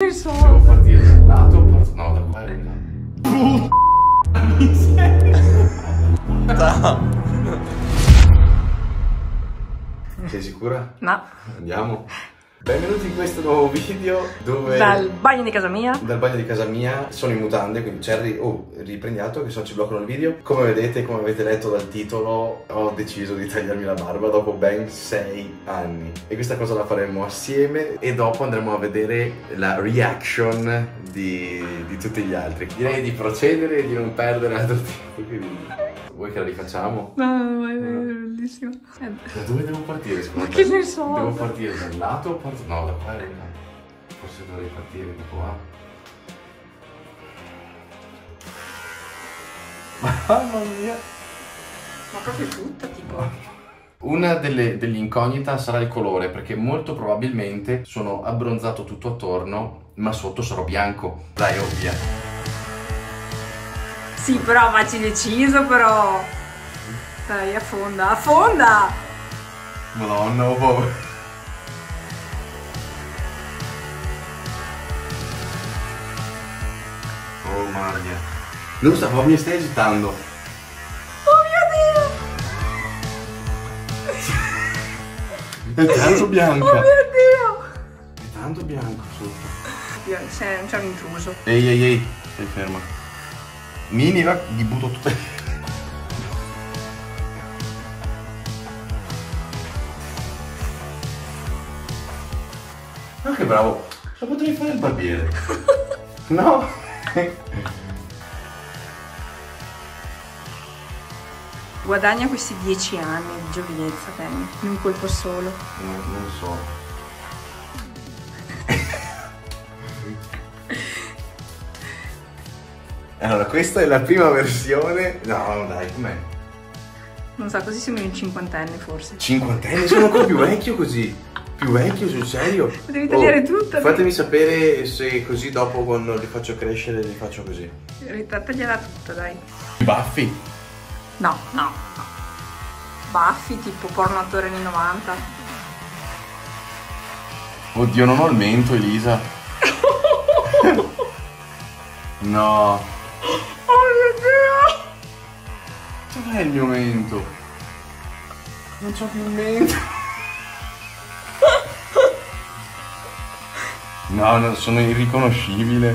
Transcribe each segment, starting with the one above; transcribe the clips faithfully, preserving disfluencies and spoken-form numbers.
ne so? Devo partire dal lato o parto... No, da qua è là. Sei sicura? No. Andiamo. Benvenuti in questo nuovo video dove... Dal bagno di casa mia. Dal bagno di casa mia. Sono in mutande, quindi Cherry... Oh, riprendiamo che se no ci bloccano il video. Come vedete, come avete letto dal titolo, ho deciso di tagliarmi la barba dopo ben sei anni. E questa cosa la faremo assieme e dopo andremo a vedere la reaction di, di tutti gli altri. Direi di procedere e di non perdere altro tempo. Quindi... Vuoi che la rifacciamo? No, no, no, è bellissimo. Da dove devo partire? Ma che ne so? Devo partire dal lato o parto... No, da qua è là. Forse dovrei partire di qua. Mamma mia! Ma proprio tutta, tipo... Una delle, dell'incognita sarà il colore, perché molto probabilmente sono abbronzato tutto attorno, ma sotto sarò bianco. Dai, oh, via. Sì, però facci deciso, però... Dai, affonda, affonda! Madonna, ho paura. Oh, Maria. Non so, ma mi stai agitando. Oh mio Dio! È tanto bianca. Oh mio Dio! È tanto bianco sotto. Dio, c'è un intruso. Ehi, ehi, ehi, stai ferma. Mini, va, gli butto tutte. Ma che bravo! Lo potrei fare il barbiere. No? Guadagna questi dieci anni di giovinezza, Danny, in un colpo solo. No, non so. Allora, questa è la prima versione. No, dai, com'è? Non so, così sembri un cinquantenne forse. Cinquantenne? Sono ancora più vecchio così. Più vecchio, sul serio? Devi tagliare oh, tutto. Fatemi sapere se così dopo quando li faccio crescere li faccio così. In realtà tagliala tutta, dai. I baffi? No, no, no. Baffi tipo porno attore anni novanta. Oddio, non ho il mento, Elisa. No. Oh mio Dio! Dov'è il mio mento? Non c'ho più il mento. No, no, sono irriconoscibile.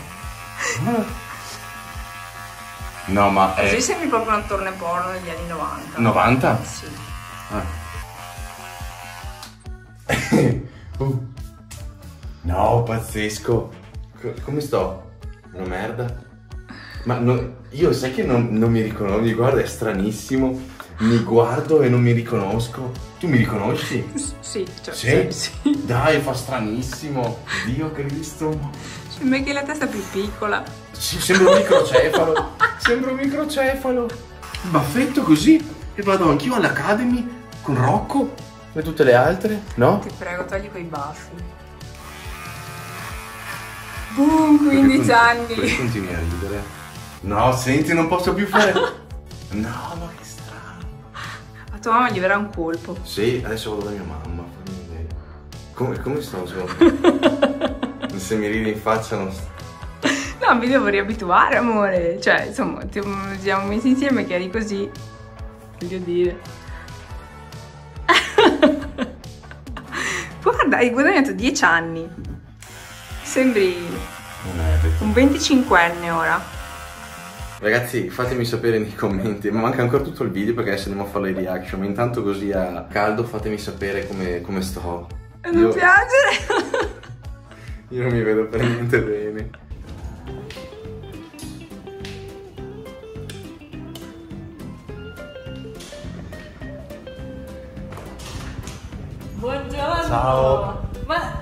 No, ma è... Così sembri proprio un attore porno degli anni novanta. novanta? Sì. Ah. uh. No, pazzesco. Co come sto? Una merda. Ma no, io sai che non, non mi riconosco, mi guarda, è stranissimo. Mi guardo e non mi riconosco. Tu mi riconosci? Sì, cioè, sì? sì. Dai, fa stranissimo. Dio Cristo. Sembra che la testa è più piccola. Sì, sembra un microcefalo. Sembra un microcefalo. Baffetto così. E vado anch'io all'Academy con Rocco e tutte le altre, no? Ti prego, togli quei baffi. Boom, quindici anni. Perché continui a ridere? No, senti, non posso più fare. No, ma che strano. A tua mamma gli verrà un colpo. Sì, adesso vado da mia mamma. Fammi vedere. Come, come sto? Se mi ridi in faccia non sto. No, mi devo riabituare, amore. Cioè, insomma, ti ci siamo messi insieme che eri così. Voglio dire. Guarda, hai guadagnato dieci anni. Sembri un venticinquenne ora. Ragazzi, fatemi sapere nei commenti, ma manca ancora tutto il video perché adesso andiamo a fare le reaction, ma intanto così a caldo fatemi sapere come, come sto. Non io, piace? Io non mi vedo per niente bene. Buongiorno. Ciao. Ma...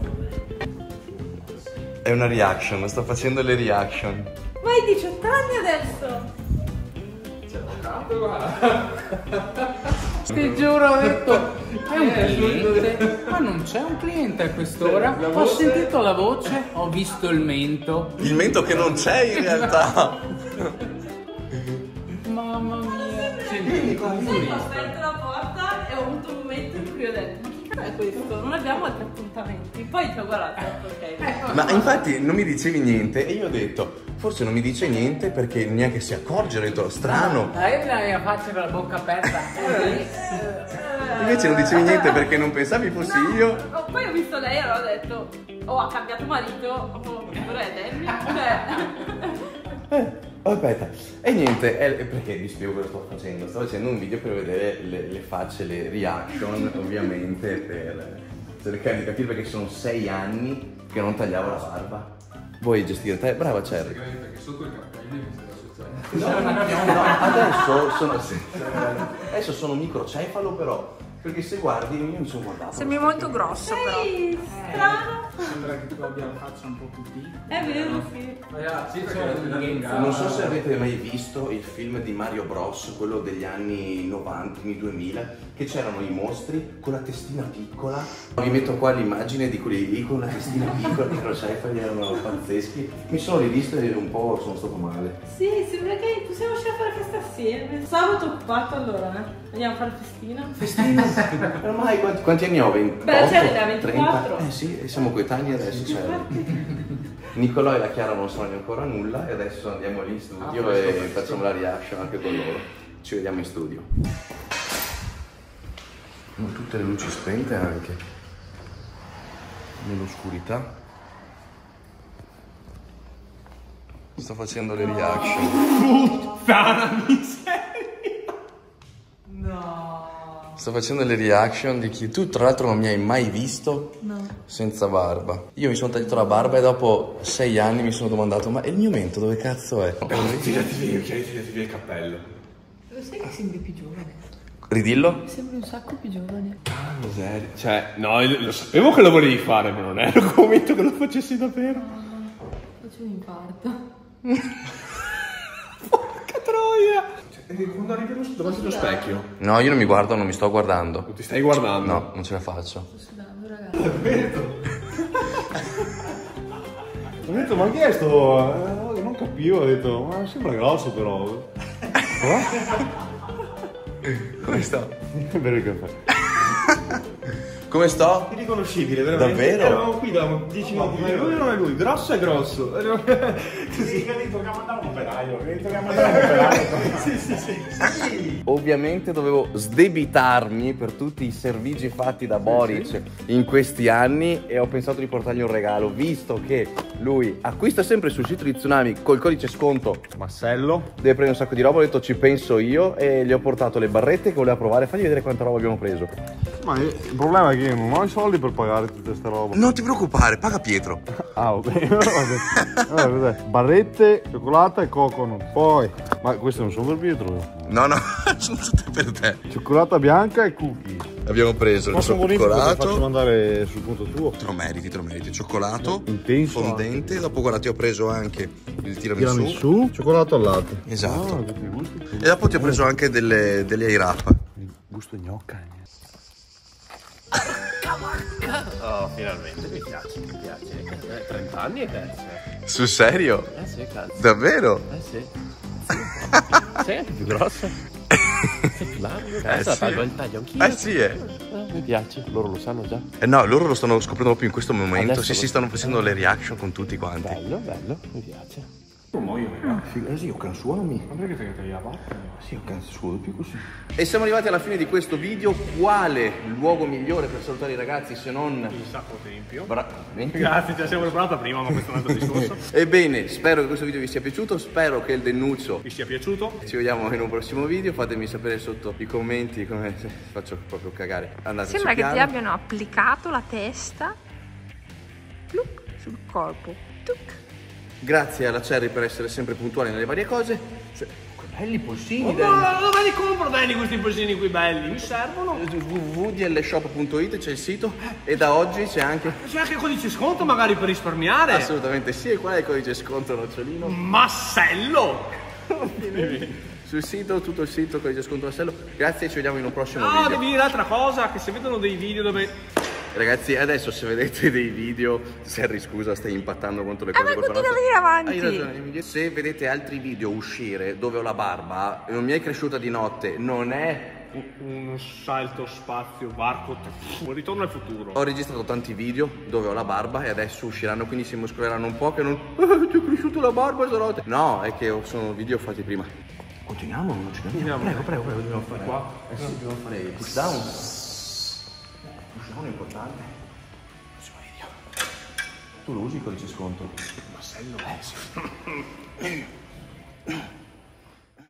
È una reaction, sto facendo le reaction. Ma hai diciotto anni adesso? C'è l'avvocato, guarda. Ti giuro, ho detto, è un cliente? Ma non c'è un cliente a quest'ora. Ho sentito la voce, ho visto il mento. Il mento che non c'è in realtà. Mamma mia. Senti, come Ho aperto la porta e ho avuto un momento in cui ho detto, ma che è questo, non abbiamo altri appuntamenti. Poi ti ho guardato, ok. Ma infatti non mi dicevi niente e io ho detto, forse non mi dice niente perché neanche si accorge, ho detto, strano. Dai, la mia faccia con la bocca aperta. Invece non dicevi niente perché non pensavi fossi No, io. no, poi ho visto lei e allora ho detto, oh, ha cambiato marito, oh, Redemi, cioè... Eh, aspetta, e niente, è, perché vi spiego cosa sto facendo? Sto facendo un video per vedere le, le facce, le reaction, ovviamente, per cercare di capire perché sono sei anni che non tagliavo la barba. Vuoi gestire te? Brava Cherry. Perché sotto i capelli mi sembra successo. No, no, no, no, adesso sono, adesso sono microcefalo però, perché se guardi, io mi sono guardato. Sembri molto grosso però. Sei strano. Sembra che tu abbia la faccia un po' più piccola. È vero, sì. Ragazzi, Sì, perché c'è la un lunghezza. Non so se avete mai visto il film di Mario Bros, quello degli anni novanta, anni duemila, che c'erano i mostri con la testina piccola. Vi metto qua l'immagine di quelli lì con la testina piccola, i microcefali erano pazzeschi. Mi sono rivisto e un po' sono stato male. Sì, sembra che possiamo uscire a fare festa assieme. Sabato occupato allora, eh? Andiamo a fare festina? Festina? Ormai quanti, quanti anni ho? ventotto? Beh, Cherry ne ha ventiquattro. trenta? Eh sì, e siamo coetanei adesso. Cioè. Nicolò e la Chiara non sanno ancora nulla e adesso andiamo lì in studio Ah, e questo. facciamo la reaction anche con loro. Ci vediamo in studio. Con tutte le luci spente anche. Nell'oscurità. Sto facendo le reaction. Puttana miseria! No. Sto facendo le reaction di chi tu tra l'altro non mi hai mai visto No. senza barba. Io mi sono tagliato la barba e dopo sei anni mi sono domandato ma il mio mento dove cazzo è? Tirati via, tirati via il cappello. Lo sai che sembri più giovane? Ridillo? Sembri un sacco più giovane. Ah, miseria. Cioè, no, io lo sapevo che lo volevi fare, ma non ero convinto che lo facessi davvero. Faccio un infarto. Porca troia! Cioè, quando arrivi allo- davanti allo specchio, No, io non mi guardo, non mi sto guardando. non ti stai guardando. No, non ce la faccio. Sto sudando, ragazzi. Ho detto, ma chi è sto? Eh, non capivo, ho detto, ma sembra grosso però. Come sto? Bere il caffè. Come sto? Irriconoscibile, veramente. Davvero? Eravamo qui da dieci minuti, ma lui non è lui, grosso è grosso. Così. Che detto che mandare un operaio, che detto che mandare un operaio. Sì, sì, sì. Ovviamente dovevo sdebitarmi per tutti i servigi fatti da Boric in questi anni e ho pensato di portargli un regalo, visto che lui acquista sempre sul sito di Tsunami col codice sconto Massello. deve prendere un sacco di roba, ho detto ci penso io e gli ho portato le barrette che voleva provare, fagli vedere quanta roba abbiamo preso. Ma il problema è che io non ho i soldi per pagare tutta questa roba. Non ti preoccupare, paga Pietro. Ah, ok. Vabbè. Vabbè, vabbè. Barrette, cioccolata e coconut. Poi, ma queste non sono per Pietro. No, no, sono tutte per te. Cioccolata bianca e cookies. Abbiamo preso Ma il sono buonissimo, te lo faccio cioccolato. mandare sul conto tuo. Te lo meriti, te lo meriti. Cioccolato, Intenso fondente. Dopo guarda, ti ho preso anche il tiramisù. Tiramisù, cioccolato al latte. Esatto. Ah, tutti i gusti. E dopo ti ho preso anche delle, delle airappa. Il gusto gnocca. Oh, finalmente, mi piace, mi piace. trenta anni e cazzo. Sul serio? Eh sì, cazzo. Davvero? Eh sì. Sei anche più grosso. Sei più largo. Cazzo, sì. taglio il taglio anch'io. Eh sì, eh. Eh, mi piace. Loro lo sanno già. Eh no, loro lo stanno scoprendo proprio in questo momento. Adesso Sì, lo- sì, stanno facendo le reaction con tutti quanti. Bello, bello, mi piace. Eh sì, io cansuomi. Ma perché te la barca? Sì, io cansuono più così. E siamo arrivati alla fine di questo video. Quale luogo migliore per salutare i ragazzi se non... Il Sacro Tempio. Bra- Venti? Grazie, ci siamo preparato prima, ma questo è un altro discorso. Ebbene, spero che questo video vi sia piaciuto. Spero che il Dennuccio... Vi sia piaciuto? Ci vediamo in un prossimo video. Fatemi sapere sotto i commenti come faccio proprio cagare. Andate Sembra sul che ti piano. abbiano applicato la testa pluc, sul corpo. Tuc. Grazie alla Cherry per essere sempre puntuale nelle varie cose. Cioè, che belli polsini. Ma dove li compro Danny questi polsini qui belli? Mi servono? w w w punto d l shop punto it c'è il sito e da oggi c'è anche... C'è anche il codice sconto magari per risparmiare? Assolutamente sì, e qual è il codice sconto nocciolino? Massello! Sul sito, tutto il sito, codice sconto Marcello. Grazie, ci vediamo in un prossimo No, video. devi dire altra cosa, che se vedono dei video dove... Ragazzi, adesso se vedete dei video, Serri scusa, stai impattando contro le Eh, cose ma col continua palazzo. a venire avanti. Hai ragione, Emilia. Se vedete altri video uscire dove ho la barba e non mi è cresciuta di notte, non è un salto spazio, varco, un ritorno al futuro. Ho registrato tanti video dove ho la barba e adesso usciranno, quindi si muscoleranno un po', che non... Eh, ti è cresciuta la barba, Zanotti. No, è che sono video fatti prima. Continuiamo, non ci andiamo. Prego, prego, prego, dobbiamo fare qua. Eh sì, dobbiamo fare il push down. Push down è importante. Prossimo video. Tu lo usi il codice sconto? Marcello? Eh sì.